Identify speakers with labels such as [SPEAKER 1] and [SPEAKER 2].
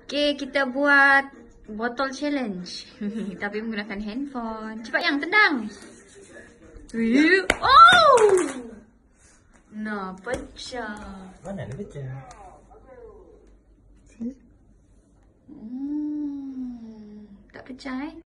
[SPEAKER 1] Okay, kita buat botol challenge. Tapi menggunakan handphone. Cepat yang tendang. Oh! Nah, pecah.
[SPEAKER 2] Mana ada pecah?
[SPEAKER 1] Tak pecah